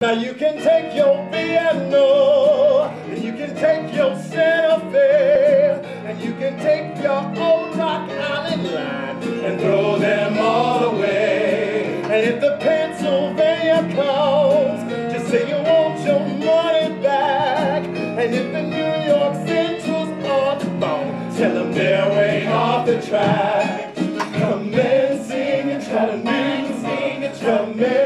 Now you can take your piano, and you can take your Santa Fe, and you can take your old Rock Island line and throw them all away. And if the Pennsylvania calls, just say you want your money back. And if the New York Central's on the phone, tell them they're way off the track. Come and sing and try to sing and try to